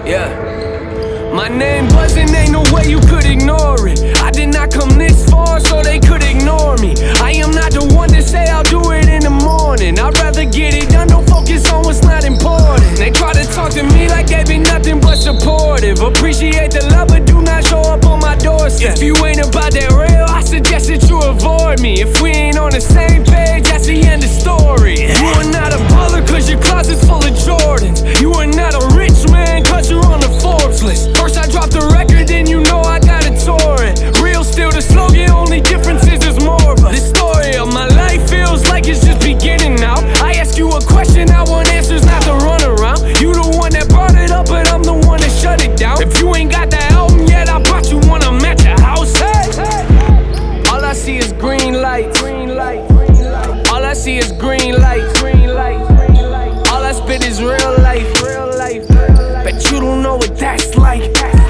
Yeah. My name buzzing, ain't no way you could ignore it. I did not come this far so they could ignore me. I am not the one to say I'll do it in the morning. I'd rather get it done, don't focus on what's not important. They try to talk to me like they be nothing but supportive. Appreciate the love but do not show up on my doorstep. If you ain't about that real, I suggest that you avoid me. If we ain't on the same page, that's the end of story. You are not a baller cause your closet's full of Jordans. You are not a rich man cause you're on the Forbes list. First I dropped the record, then you know I gotta tour it. Real still the slogan, only difference is there's more of us. The story of my life feels like it's just beginning now. I ask you a question, I want answers, not to run around. You the one that brought it up, but I'm the one that shut it down. If you ain't got that album yet, I brought you one, I'm at your house. Hey, all I see is green lights. All I see is green lights. All I spit is real life. Bet you don't know what that's like.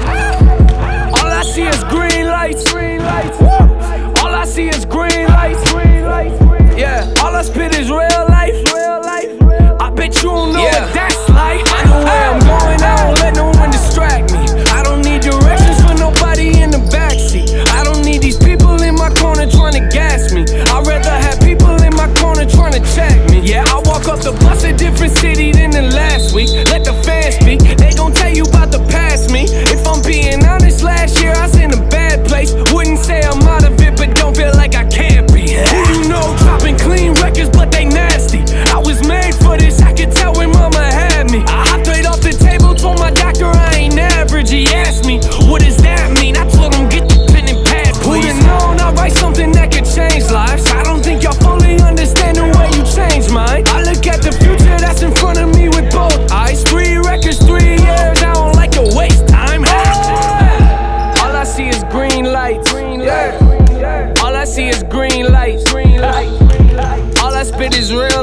All I see is green lights. All I see is green lights. Yeah, all I spit is real life. I bet you don't know what that's like. I know where I'm going, I don't let no one distract me. I don't need directions for nobody in the backseat. I don't need these people in my corner trying to gas me. I'd rather have people in my corner trying to check me. Yeah, I walk up the bus a different city than the last week. Let the fans speak, they gon' tell you about the past me. If I'm being honest, last year I was in a bad place. Wouldn't say I'm out of it, but don't feel like I can't be. Who you know dropping clean records, but they nasty. I was made for this, I could tell when mama had me. I hopped right off the table, told my doctor I ain't average. He asked me, what does that mean? I told him, get the pen and pad, please. Who'da known I write something that could change lives? I don't think y'all fully understand the way you change mine. I look at the future that's in front of me with both eyes. 3 records, 3 years, I don't like to waste time. All I see is green lights. All I see is green lights. All I spit is real